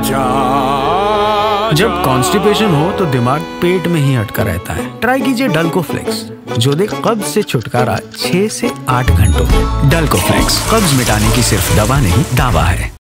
जब कॉन्स्टिपेशन हो तो दिमाग पेट में ही अटका रहता है। ट्राई कीजिए डल्कोफ्लेक्स, जो दे कब्ज से छुटकारा 6 से 8 घंटों में। डल्कोफ्लेक्स कब्ज मिटाने की सिर्फ दवा नहीं, दावा है।